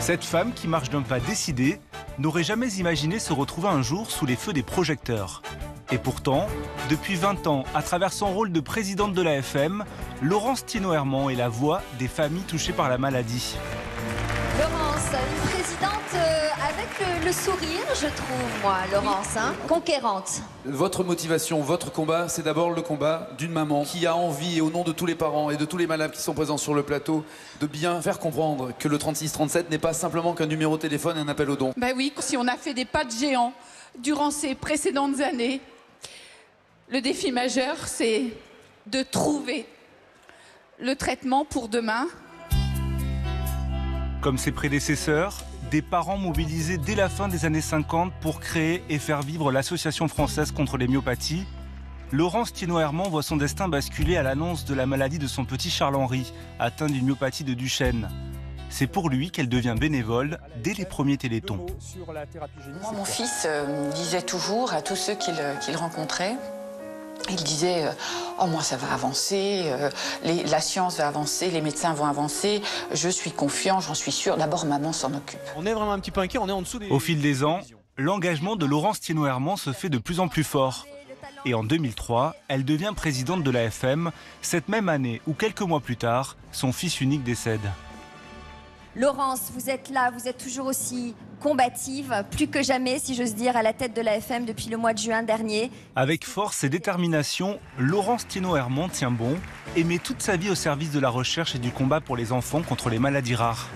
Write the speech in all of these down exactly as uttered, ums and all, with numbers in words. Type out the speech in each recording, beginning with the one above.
Cette femme, qui marche d'un pas décidé, n'aurait jamais imaginé se retrouver un jour sous les feux des projecteurs. Et pourtant, depuis vingt ans, à travers son rôle de présidente de l'A F M, Laurence Thiénot-Herman est la voix des familles touchées par la maladie. Laurence, une présidente euh, avec le, le sourire, je trouve, moi, Laurence, hein, conquérante. Votre motivation, votre combat, c'est d'abord le combat d'une maman qui a envie, et au nom de tous les parents et de tous les malades qui sont présents sur le plateau, de bien faire comprendre que le trente-six trente-sept n'est pas simplement qu'un numéro de téléphone et un appel au don. Ben oui, si on a fait des pas de géant durant ces précédentes années, le défi majeur, c'est de trouver le traitement pour demain. Comme ses prédécesseurs, des parents mobilisés dès la fin des années cinquante pour créer et faire vivre l'Association française contre les myopathies, Laurence Thiénot-Herman voit son destin basculer à l'annonce de la maladie de son petit Charles-Henri, atteint d'une myopathie de Duchenne. C'est pour lui qu'elle devient bénévole dès les premiers télétons. Moi, mon fils euh, disait toujours à tous ceux qu'il qu'il rencontrait, il disait euh, « Oh, moi, ça va avancer, euh, les, la science va avancer, les médecins vont avancer, je suis confiant, j'en suis sûr, d'abord, maman s'en occupe. » On est vraiment un petit peu inquiet, on est en dessous des... Au fil des ans, l'engagement de Laurence Thiénot-Herman se fait de plus en plus fort. Et en deux mille trois, elle devient présidente de l'A F M, cette même année où, quelques mois plus tard, son fils unique décède. Laurence, vous êtes là, vous êtes toujours aussi combative, plus que jamais, si j'ose dire, à la tête de l'A F M depuis le mois de juin dernier. Avec force et détermination, Laurence Thiénot-Herman tient bon et met toute sa vie au service de la recherche et du combat pour les enfants contre les maladies rares.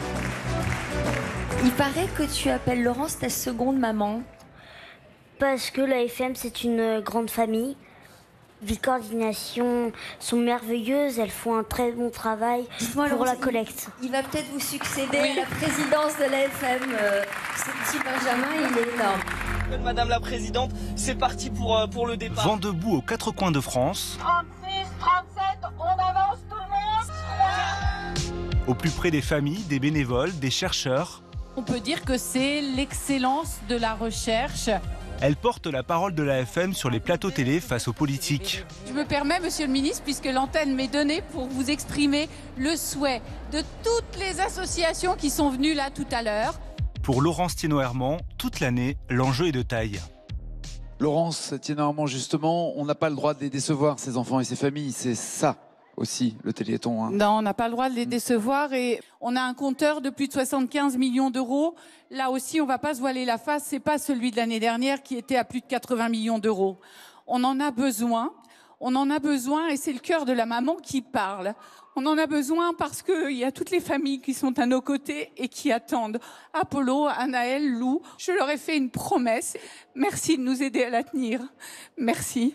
Il paraît que tu appelles Laurence ta seconde maman. Parce que l'A F M, c'est une grande famille. Les coordinations sont merveilleuses, elles font un très bon travail pour Laurence, la collecte. Il, il va peut-être vous succéder oui. à la présidence de l'A F M. Euh, ce petit Benjamin, il est énorme. Madame la Présidente, c'est parti pour, pour le départ. Vent debout aux quatre coins de France. trente-six, trente-sept, on avance tout le monde. Au plus près des familles, des bénévoles, des chercheurs. On peut dire que c'est l'excellence de la recherche. Elle porte la parole de l'A F M sur les plateaux télé face aux politiques. Je me permets, Monsieur le Ministre, puisque l'antenne m'est donnée pour vous exprimer le souhait de toutes les associations qui sont venues là tout à l'heure. Pour Laurence Thiénot-Herman, toute l'année, l'enjeu est de taille. Laurence Thiénot-Herman, justement, on n'a pas le droit de les décevoir, ces enfants et ces familles, c'est ça aussi, le Téléthon. Hein. Non, on n'a pas le droit de les décevoir et on a un compteur de plus de soixante-quinze millions d'euros. Là aussi, on ne va pas se voiler la face, c'est pas celui de l'année dernière qui était à plus de quatre-vingts millions d'euros. On en a besoin, on en a besoin et c'est le cœur de la maman qui parle. On en a besoin parce qu'il y a toutes les familles qui sont à nos côtés et qui attendent. Apollo, Anaël, Lou, je leur ai fait une promesse. Merci de nous aider à la tenir. Merci.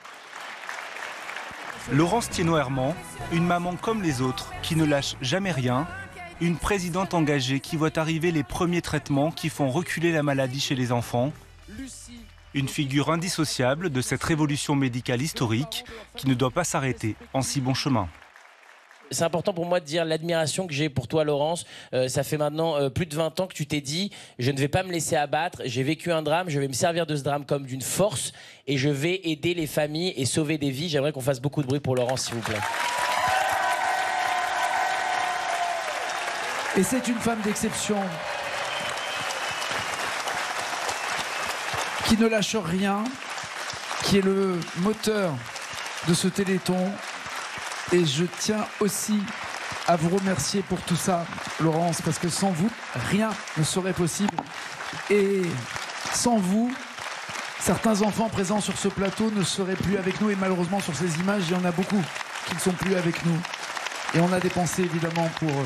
Laurence Thiénot-Herman, une maman comme les autres, qui ne lâche jamais rien, une présidente engagée qui voit arriver les premiers traitements qui font reculer la maladie chez les enfants, une figure indissociable de cette révolution médicale historique qui ne doit pas s'arrêter en si bon chemin. C'est important pour moi de dire l'admiration que j'ai pour toi, Laurence. Euh, ça fait maintenant euh, plus de vingt ans que tu t'es dit « Je ne vais pas me laisser abattre, j'ai vécu un drame, je vais me servir de ce drame comme d'une force et je vais aider les familles et sauver des vies. » J'aimerais qu'on fasse beaucoup de bruit pour Laurence, s'il vous plaît. Et c'est une femme d'exception qui ne lâche rien, qui est le moteur de ce Téléthon. Et je tiens aussi à vous remercier pour tout ça, Laurence, parce que sans vous, rien ne serait possible. Et sans vous, certains enfants présents sur ce plateau ne seraient plus avec nous. Et malheureusement, sur ces images, il y en a beaucoup qui ne sont plus avec nous. Et on a des pensées, évidemment, pour eux.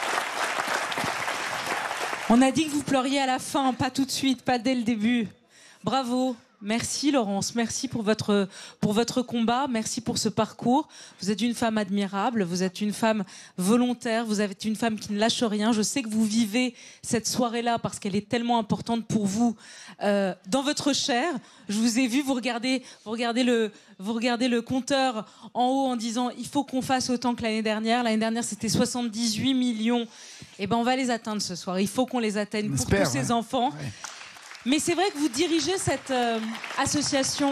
On a dit que vous pleuriez à la fin, pas tout de suite, pas dès le début. Bravo. Merci Laurence, merci pour votre, pour votre combat, merci pour ce parcours. Vous êtes une femme admirable, vous êtes une femme volontaire, vous êtes une femme qui ne lâche rien. Je sais que vous vivez cette soirée-là parce qu'elle est tellement importante pour vous euh, dans votre chair. Je vous ai vu, vous regardez, vous regardez le, vous regardez le compteur en haut en disant il faut qu'on fasse autant que l'année dernière. L'année dernière c'était soixante-dix-huit millions. Et ben on va les atteindre ce soir. Il faut qu'on les atteigne pour J'espère, tous ces ouais. enfants. Ouais. Mais c'est vrai que vous dirigez cette euh, association,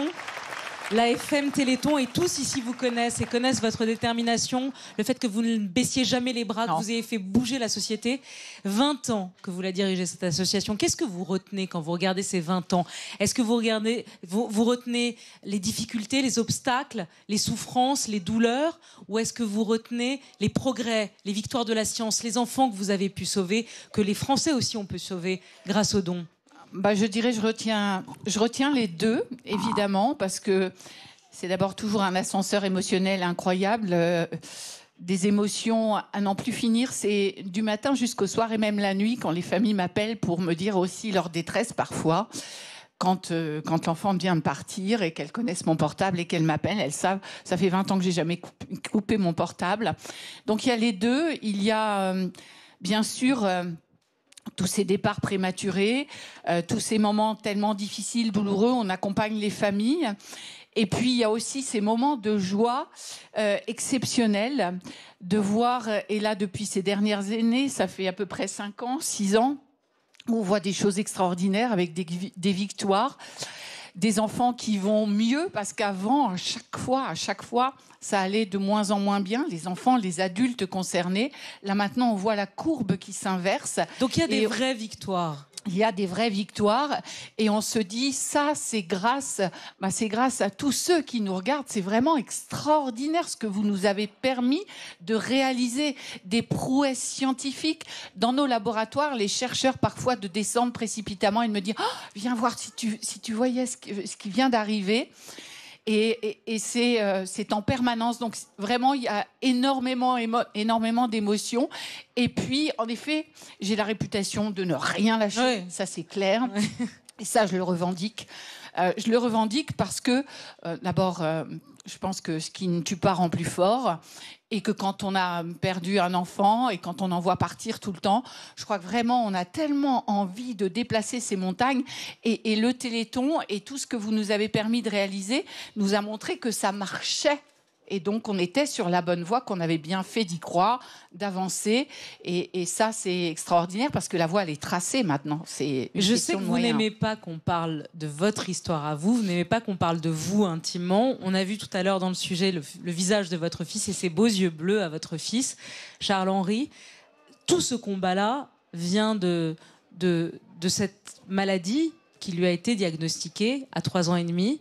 la F M Téléthon, et tous ici vous connaissent et connaissent votre détermination, le fait que vous ne baissiez jamais les bras, Non. que vous ayez fait bouger la société. vingt ans que vous la dirigez, cette association. Qu'est-ce que vous retenez quand vous regardez ces vingt ans? Est-ce que vous, regardez, vous, vous retenez les difficultés, les obstacles, les souffrances, les douleurs? Ou est-ce que vous retenez les progrès, les victoires de la science, les enfants que vous avez pu sauver, que les Français aussi ont pu sauver grâce aux dons? Bah, je dirais, je retiens, je retiens les deux, évidemment, parce que c'est d'abord toujours un ascenseur émotionnel incroyable, euh, des émotions à n'en plus finir. C'est du matin jusqu'au soir et même la nuit, quand les familles m'appellent pour me dire aussi leur détresse parfois. Quand, euh, quand l'enfant vient de partir et qu'elles connaissent mon portable et qu'elles m'appellent, elles savent, ça fait vingt ans que j'ai jamais coupé, coupé mon portable. Donc il y a les deux. Il y a, euh, bien sûr... Euh, tous ces départs prématurés, euh, tous ces moments tellement difficiles, douloureux, on accompagne les familles. Et puis, il y a aussi ces moments de joie euh, exceptionnels, de voir, et là, depuis ces dernières années, ça fait à peu près cinq ans, six ans, où on voit des choses extraordinaires avec des, des victoires, des enfants qui vont mieux, parce qu'avant, à chaque fois, à chaque fois, ça allait de moins en moins bien, les enfants, les adultes concernés. Là, maintenant, on voit la courbe qui s'inverse. Donc, il y a des Et vraies victoires. Il y a des vraies victoires et on se dit, ça, c'est grâce, bah, c'est grâce à tous ceux qui nous regardent. C'est vraiment extraordinaire ce que vous nous avez permis de réaliser, des prouesses scientifiques. Dans nos laboratoires, les chercheurs, parfois, de descendre précipitamment et de me dire, oh, viens voir si tu, si tu voyais ce qui, ce qui vient d'arriver. Et, et, et c'est, euh, c'est en permanence. Donc, vraiment, il y a énormément, émo- énormément d'émotions. Et puis, en effet, j'ai la réputation de ne rien lâcher. Ouais. Ça, c'est clair. Ouais. Et ça, je le revendique. Euh, je le revendique parce que, euh, d'abord, euh, je pense que ce qui ne tue pas rend plus fort. Et que quand on a perdu un enfant et quand on en voit partir tout le temps, je crois que vraiment on a tellement envie de déplacer ces montagnes. Et, et le Téléthon et tout ce que vous nous avez permis de réaliser nous a montré que ça marchait. Et donc on était sur la bonne voie, qu'on avait bien fait d'y croire, d'avancer. Et, et ça, c'est extraordinaire parce que la voie, elle est tracée maintenant. C'est une Je sais question que de vous moyens. n'aimez pas qu'on parle de votre histoire à vous, vous n'aimez pas qu'on parle de vous intimement. On a vu tout à l'heure dans le sujet le, le visage de votre fils et ses beaux yeux bleus à votre fils, Charles-Henri. Tout ce combat-là vient de, de, de cette maladie qui lui a été diagnostiquée à trois ans et demi.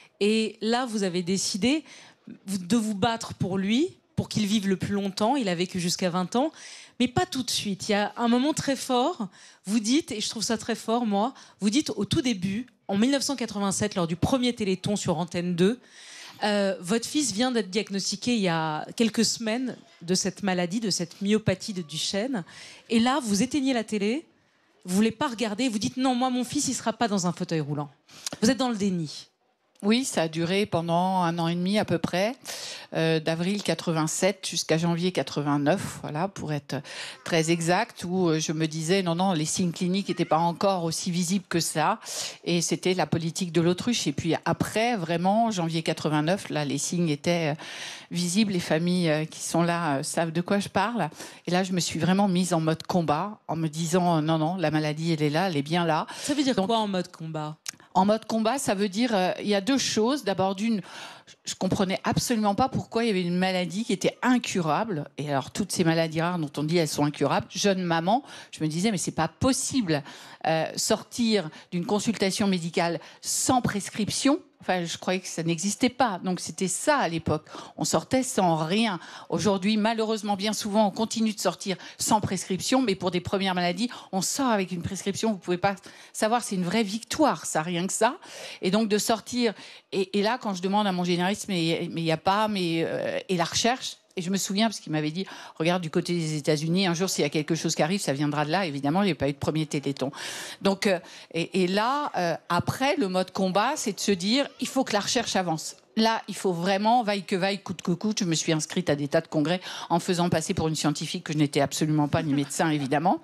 Et là, vous avez décidé de vous battre pour lui, pour qu'il vive le plus longtemps. Il a vécu jusqu'à vingt ans, mais pas tout de suite. Il y a un moment très fort. Vous dites, et je trouve ça très fort, moi, vous dites au tout début, en mille neuf cent quatre-vingt-sept, lors du premier Téléthon sur Antenne deux, euh, votre fils vient d'être diagnostiqué il y a quelques semaines de cette maladie, de cette myopathie de Duchenne. Et là, vous éteignez la télé, vous voulez pas regarder, vous dites non, moi, mon fils, il sera pas dans un fauteuil roulant. Vous êtes dans le déni. Oui, ça a duré pendant un an et demi à peu près, euh, d'avril quatre-vingt-sept jusqu'à janvier quatre-vingt-neuf, voilà, pour être très exact, où je me disais non, non, les signes cliniques n'étaient pas encore aussi visibles que ça, et c'était la politique de l'autruche. Et puis après, vraiment, janvier quatre-vingt-neuf, là, les signes étaient visibles, les familles qui sont là savent de quoi je parle. Et là, je me suis vraiment mise en mode combat, en me disant non, non, la maladie, elle est là, elle est bien là. Ça veut dire Donc, quoi en mode combat ? En mode combat, ça veut dire, euh, il y a deux choses. D'abord, d'une, je comprenais absolument pas pourquoi il y avait une maladie qui était incurable. Et alors, toutes ces maladies rares dont on dit elles sont incurables, jeune maman, je me disais, mais c'est pas possible euh, sortir d'une consultation médicale sans prescription. Enfin, je croyais que ça n'existait pas. Donc, c'était ça à l'époque. On sortait sans rien. Aujourd'hui, malheureusement, bien souvent, on continue de sortir sans prescription. Mais pour des premières maladies, on sort avec une prescription. Vous pouvez pas savoir, c'est une vraie victoire, ça, rien que ça. Et donc, de sortir... Et, et là, quand je demande à mon généraliste, mais il n'y a pas... mais euh, et la recherche, Et je me souviens, parce qu'il m'avait dit, regarde, du côté des États-Unis, un jour, s'il y a quelque chose qui arrive, ça viendra de là. Évidemment, il n'y a pas eu de premier téléthon. Donc, euh, et, et là, euh, après, le mode combat, c'est de se dire, il faut que la recherche avance. Là, il faut vraiment, vaille que vaille, coûte que coûte. Je me suis inscrite à des tas de congrès en faisant passer pour une scientifique que je n'étais absolument pas, ni médecin, évidemment.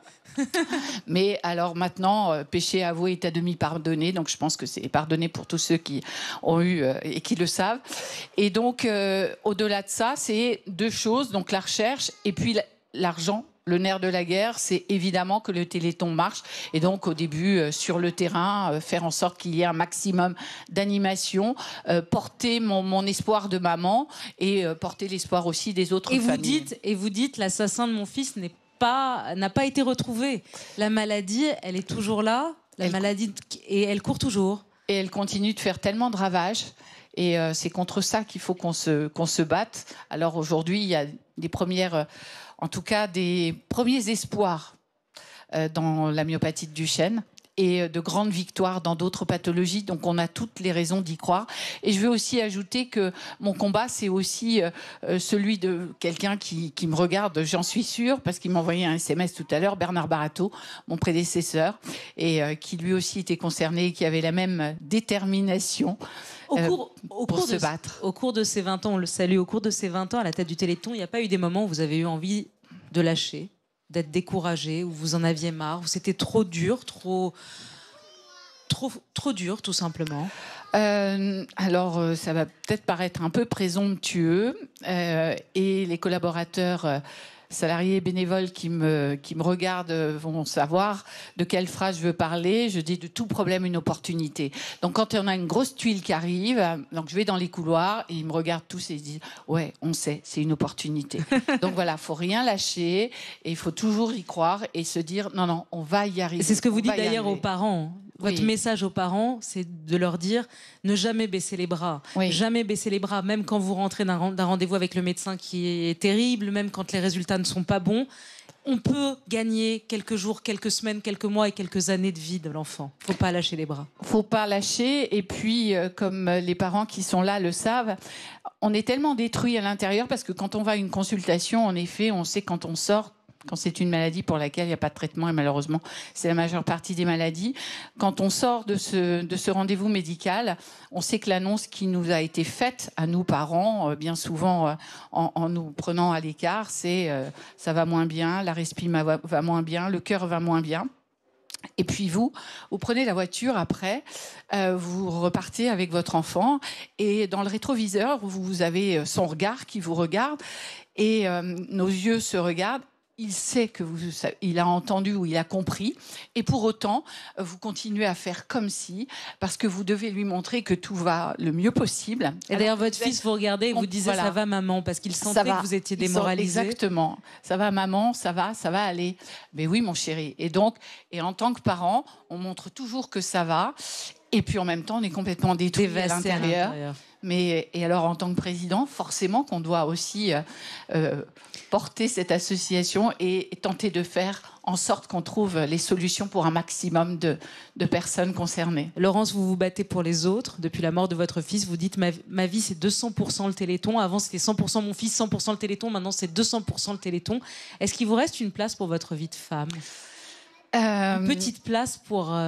Mais alors maintenant, euh, péché avoué est à demi pardonné. Donc je pense que c'est pardonné pour tous ceux qui ont eu euh, et qui le savent. Et donc, euh, au-delà de ça, c'est deux choses. Donc la recherche et puis l'argent. Le nerf de la guerre, c'est évidemment que le Téléthon marche. Et donc, au début, euh, sur le terrain, euh, faire en sorte qu'il y ait un maximum d'animation, euh, porter mon, mon espoir de maman et euh, porter l'espoir aussi des autres et familles. Vous dites, et vous dites, l'assassin de mon fils n'est pas, n'a pas été retrouvé. La maladie, elle est toujours là. La elle maladie, et elle court toujours. Et elle continue de faire tellement de ravages. Et euh, c'est contre ça qu'il faut qu'on se, qu'on se batte. Alors aujourd'hui, il y a des premières... Euh, en tout cas des premiers espoirs euh, dans la myopathie de Duchenne et de grandes victoires dans d'autres pathologies. Donc on a toutes les raisons d'y croire. Et je veux aussi ajouter que mon combat, c'est aussi euh, celui de quelqu'un qui, qui me regarde, j'en suis sûre, parce qu'il m'a envoyé un S M S tout à l'heure, Bernard Barato, mon prédécesseur, et euh, qui lui aussi était concerné, qui avait la même détermination. Au Euh, cours, au pour cours se de, battre. Au cours de ces vingt ans, on le salue, au cours de ces vingt ans à la tête du Téléthon, il n'y a pas eu des moments où vous avez eu envie de lâcher, d'être découragé, où vous en aviez marre, où c'était trop dur, trop, trop, trop dur, tout simplement? Euh, alors, euh, ça va peut-être paraître un peu présomptueux, euh, et les collaborateurs euh, salariés et bénévoles qui me, qui me regardent vont savoir de quelle phrase je veux parler. Je dis de tout problème une opportunité. Donc quand on a une grosse tuile qui arrive, donc je vais dans les couloirs et ils me regardent tous et ils disent ouais, on sait, c'est une opportunité. Donc voilà, faut rien lâcher et il faut toujours y croire et se dire non non, on va y arriver. C'est ce que vous on dites va y d'ailleurs aux arriver. parents. Votre Oui. message aux parents, c'est de leur dire ne jamais baisser les bras. Oui. Jamais baisser les bras, même quand vous rentrez d'un d'un rendez-vous avec le médecin qui est terrible, même quand les résultats ne sont pas bons. On peut gagner quelques jours, quelques semaines, quelques mois et quelques années de vie de l'enfant. Faut pas lâcher les bras. Faut pas lâcher. Et puis, euh, comme les parents qui sont là le savent, on est tellement détruit à l'intérieur parce que quand on va à une consultation, en effet, on sait quand on sort, quand c'est une maladie pour laquelle il n'y a pas de traitement, et malheureusement, c'est la majeure partie des maladies. Quand on sort de ce, de ce rendez-vous médical, on sait que l'annonce qui nous a été faite à nous parents, euh, bien souvent euh, en, en nous prenant à l'écart, c'est euh, ça va moins bien, la respi va, va moins bien, le cœur va moins bien. Et puis vous, vous prenez la voiture après, euh, vous repartez avec votre enfant et dans le rétroviseur, vous avez son regard qui vous regarde et euh, nos yeux se regardent. Il sait que vous, il a entendu ou il a compris, et pour autant, vous continuez à faire comme si, parce que vous devez lui montrer que tout va le mieux possible. Et d'ailleurs, votre fils vous regardait et vous disait voilà. ça va maman, parce qu'il sentait que vous étiez démoralisé. Exactement. Ça va maman, ça va, ça va aller. Mais oui, mon chéri. Et donc, et en tant que parent, on montre toujours que ça va. Et puis en même temps, on est complètement détruit à l'intérieur. Mais et alors, en tant que président, forcément qu'on doit aussi euh, euh, porter cette association et, et tenter de faire en sorte qu'on trouve les solutions pour un maximum de, de personnes concernées. Laurence, vous vous battez pour les autres. Depuis la mort de votre fils, vous dites ma, ma vie, c'est deux cents pour cent le Téléthon. Avant, c'était cent pour cent mon fils, cent pour cent le Téléthon. Maintenant, c'est deux cents pour cent le Téléthon. Est-ce qu'il vous reste une place pour votre vie de femme? euh... Une petite place pour... Euh...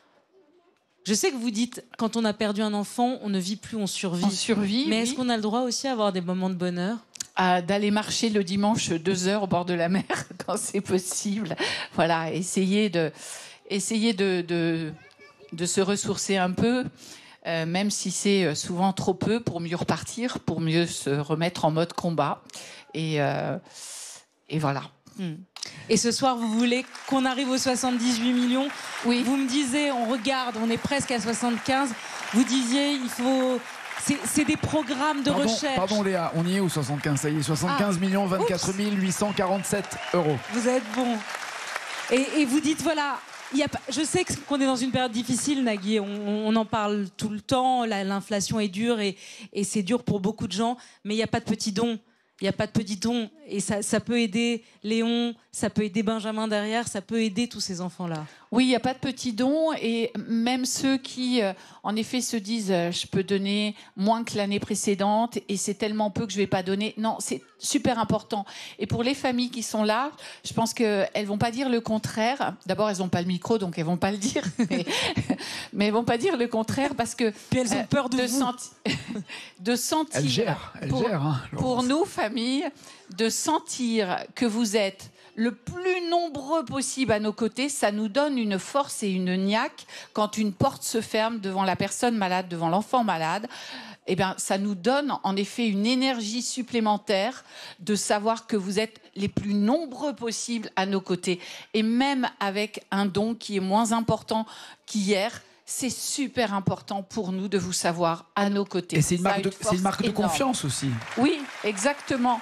Je sais que vous dites, quand on a perdu un enfant, on ne vit plus, on survit. On survit, Mais oui. est-ce qu'on a le droit aussi à avoir des moments de bonheur? À d'aller marcher le dimanche deux heures au bord de la mer quand c'est possible. Voilà, essayer de, essayer de, de, de se ressourcer un peu, euh, même si c'est souvent trop peu, pour mieux repartir, pour mieux se remettre en mode combat. Et, euh, et voilà. Hmm. Et ce soir, vous voulez qu'on arrive aux soixante-dix-huit millions? Oui. Vous me disiez, on regarde, on est presque à soixante-quinze. Vous disiez, il faut... C'est des programmes de pardon, recherche. Pardon Léa, on y est au soixante-quinze, ça y est, soixante-quinze millions vingt-quatre mille huit cent quarante-sept euros. Vous êtes bon. Et, et vous dites, voilà, y a pas, je sais qu'on est dans une période difficile, Nagui, on, on en parle tout le temps, l'inflation est dure et, et c'est dur pour beaucoup de gens, mais il n'y a pas de petits dons. Il n'y a pas de petit don. Et ça, ça peut aider Léon, ça peut aider Benjamin derrière, ça peut aider tous ces enfants-là. Oui, il n'y a pas de petits dons. Et même ceux qui, euh, en effet, se disent euh, je peux donner moins que l'année précédente et c'est tellement peu que je ne vais pas donner. Non, c'est super important. Et pour les familles qui sont là, je pense qu'elles ne vont pas dire le contraire. D'abord, elles n'ont pas le micro, donc elles ne vont pas le dire. Mais, mais elles ne vont pas dire le contraire parce que... Puis elles ont peur de, de vous. Senti de sentir... Elle gère, elle pour, gère. Hein, pour nous, famille, de sentir que vous êtes le plus nombreux possible à nos côtés, ça nous donne une force et une niaque. Quand une porte se ferme devant la personne malade, devant l'enfant malade, eh bien, ça nous donne en effet une énergie supplémentaire de savoir que vous êtes les plus nombreux possibles à nos côtés. Et même avec un don qui est moins important qu'hier, c'est super important pour nous de vous savoir à nos côtés. Et c'est une Ça a marque, de, c'est une marque de énorme. confiance aussi. Oui, exactement.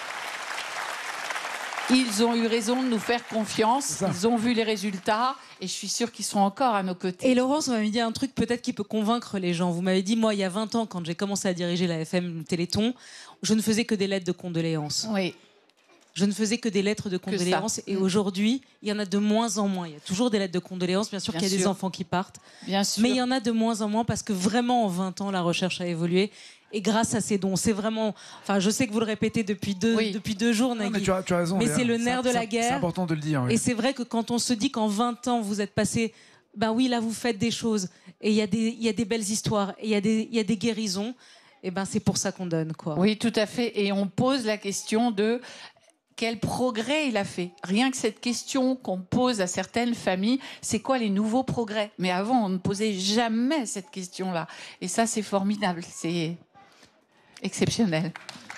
Ils ont eu raison de nous faire confiance, ils ont vu les résultats et je suis sûre qu'ils sont encore à nos côtés. Et Laurence, vous m'avez dit un truc peut-être qui peut convaincre les gens. Vous m'avez dit, moi, il y a vingt ans, quand j'ai commencé à diriger la F M Téléthon, je ne faisais que des lettres de condoléances. Oui. Je ne faisais que des lettres de condoléances. Et aujourd'hui, il y en a de moins en moins. Il y a toujours des lettres de condoléances. Bien sûr Bien qu'il y a des sûr. enfants qui partent. Bien sûr. Mais il y en a de moins en moins parce que vraiment, en vingt ans, la recherche a évolué. Et grâce à ces dons, c'est vraiment... Enfin, je sais que vous le répétez depuis deux, Oui. depuis deux jours, Nagui. Non, mais tu as, tu as raison. Mais Léa. c'est le nerf de la c'est- guerre. C'est important de le dire. Oui. Et c'est vrai que quand on se dit qu'en vingt ans, vous êtes passé... Ben oui, là, vous faites des choses. Et il y, a des- il y a des belles histoires. Et il y a des- il y a des guérisons. Et ben c'est pour ça qu'on donne, quoi. Oui, tout à fait. Et on pose la question de quel progrès il a fait. Rien que cette question qu'on pose à certaines familles, c'est quoi les nouveaux progrès? Mais avant, on ne posait jamais cette question-là. Et ça, c'est formidable. C'est exceptionnel.